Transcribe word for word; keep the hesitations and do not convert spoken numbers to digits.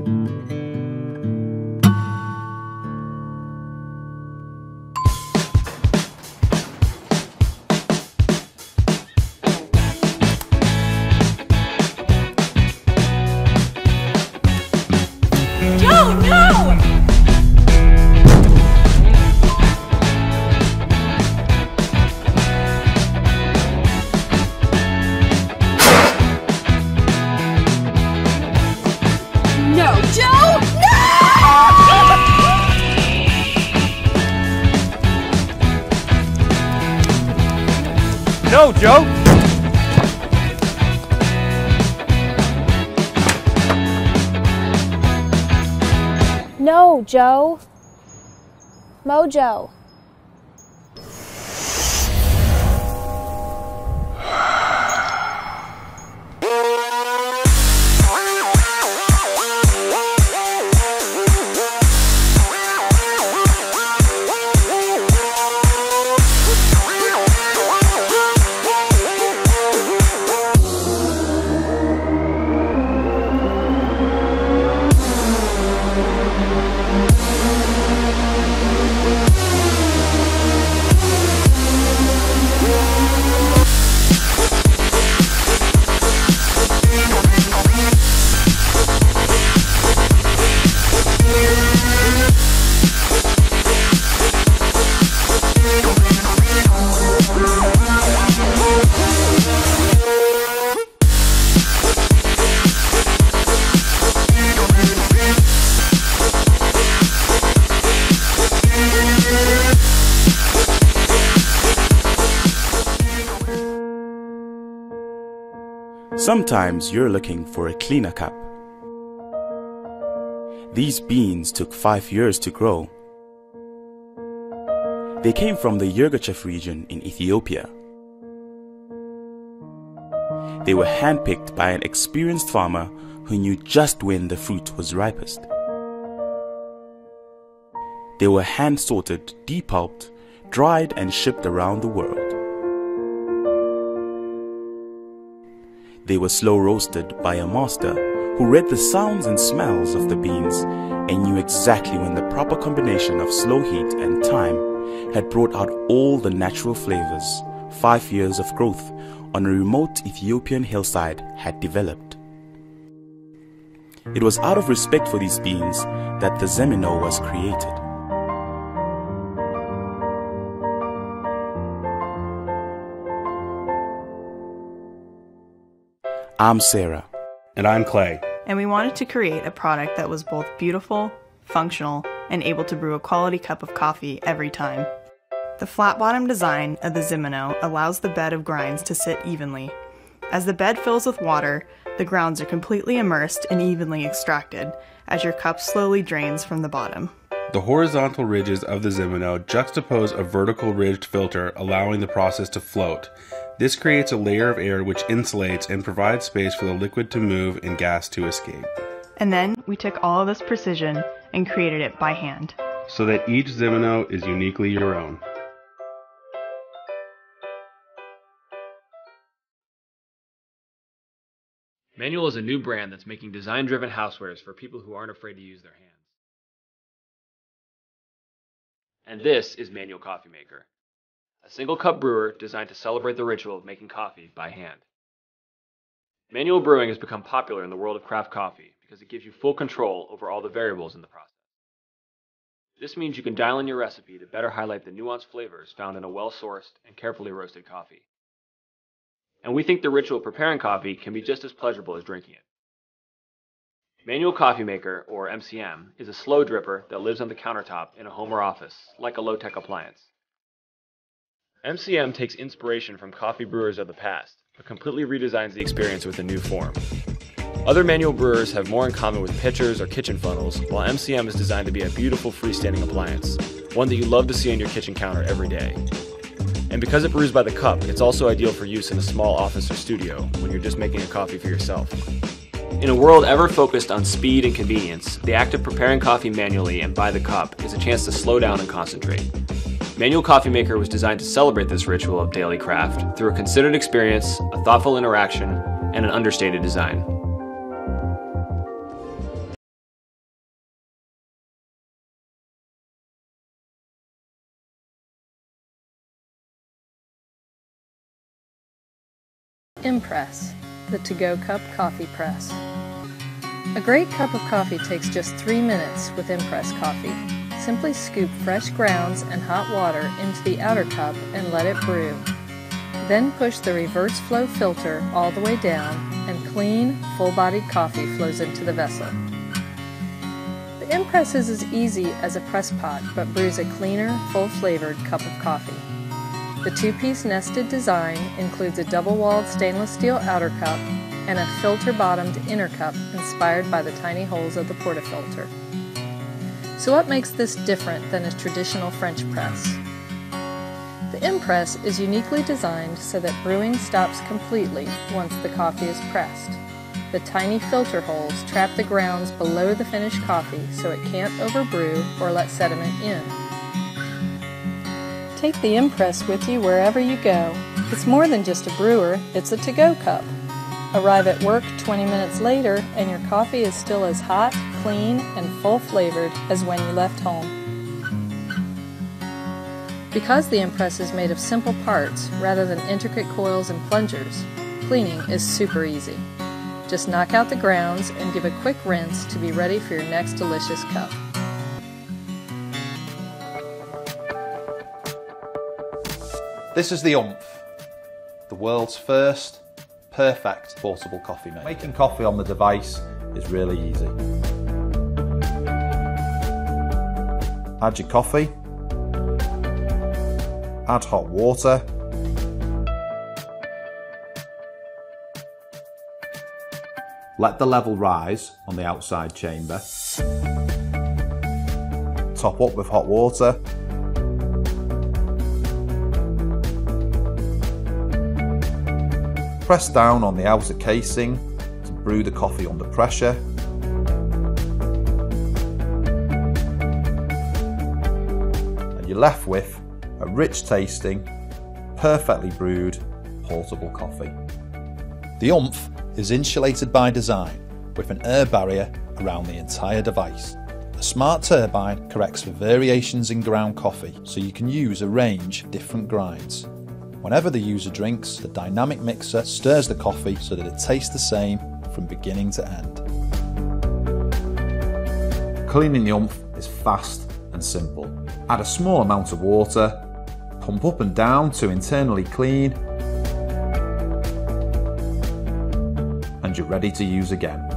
No, Joe! No, Joe. Mojo. Sometimes you're looking for a cleaner cup. These beans took five years to grow. They came from the Yirgacheffe region in Ethiopia. They were handpicked by an experienced farmer who knew just when the fruit was ripest. They were hand-sorted, depulped, dried and shipped around the world. They were slow roasted by a master who read the sounds and smells of the beans and knew exactly when the proper combination of slow heat and time had brought out all the natural flavors five years of growth on a remote Ethiopian hillside had developed. It was out of respect for these beans that the Ximeno was created. I'm Sarah. And I'm Clay. And we wanted to create a product that was both beautiful, functional, and able to brew a quality cup of coffee every time. The flat-bottom design of the Ximeno allows the bed of grinds to sit evenly. As the bed fills with water, the grounds are completely immersed and evenly extracted as your cup slowly drains from the bottom. The horizontal ridges of the Ximeno juxtapose a vertical ridged filter, allowing the process to float. This creates a layer of air which insulates and provides space for the liquid to move and gas to escape. And then we took all of this precision and created it by hand, so that each Ximeno is uniquely your own. Manual is a new brand that's making design-driven housewares for people who aren't afraid to use their hands. And this is Manual Coffee Maker, a single-cup brewer designed to celebrate the ritual of making coffee by hand. Manual brewing has become popular in the world of craft coffee because it gives you full control over all the variables in the process. This means you can dial in your recipe to better highlight the nuanced flavors found in a well-sourced and carefully roasted coffee. And we think the ritual of preparing coffee can be just as pleasurable as drinking it. Manual Coffee Maker, or M C M, is a slow dripper that lives on the countertop in a home or office, like a low-tech appliance. M C M takes inspiration from coffee brewers of the past, but completely redesigns the experience with a new form. Other manual brewers have more in common with pitchers or kitchen funnels, while M C M is designed to be a beautiful freestanding appliance, one that you love to see on your kitchen counter every day. And because it brews by the cup, it's also ideal for use in a small office or studio when you're just making a coffee for yourself. In a world ever focused on speed and convenience, the act of preparing coffee manually and by the cup is a chance to slow down and concentrate. Manual Coffee Maker was designed to celebrate this ritual of daily craft through a considered experience, a thoughtful interaction, and an understated design. Impress, the to-go cup coffee press. A great cup of coffee takes just three minutes with Impress coffee. Simply scoop fresh grounds and hot water into the outer cup and let it brew. Then push the reverse flow filter all the way down and clean, full-bodied coffee flows into the vessel. The Impress is as easy as a press pot but brews a cleaner, full-flavored cup of coffee. The two-piece nested design includes a double-walled stainless steel outer cup and a filter-bottomed inner cup inspired by the tiny holes of the portafilter. So what makes this different than a traditional French press? The Impress is uniquely designed so that brewing stops completely once the coffee is pressed. The tiny filter holes trap the grounds below the finished coffee so it can't overbrew or let sediment in. Take the Impress with you wherever you go. It's more than just a brewer, it's a to-go cup. Arrive at work twenty minutes later and your coffee is still as hot, clean, and full-flavored as when you left home. Because the Impress is made of simple parts rather than intricate coils and plungers, cleaning is super easy. Just knock out the grounds and give a quick rinse to be ready for your next delicious cup. This is the Oomph, the world's first perfect portable coffee maker. Making coffee on the device is really easy. Add your coffee, add hot water, let the level rise on the outside chamber, top up with hot water, press down on the outer casing to brew the coffee under pressure, and you're left with a rich tasting, perfectly brewed portable coffee. The Oomph is insulated by design with an air barrier around the entire device. A smart turbine corrects for variations in ground coffee so you can use a range of different grinds. Whenever the user drinks, the dynamic mixer stirs the coffee so that it tastes the same from beginning to end. Cleaning the Oomph is fast and simple. Add a small amount of water, pump up and down to internally clean, and you're ready to use again.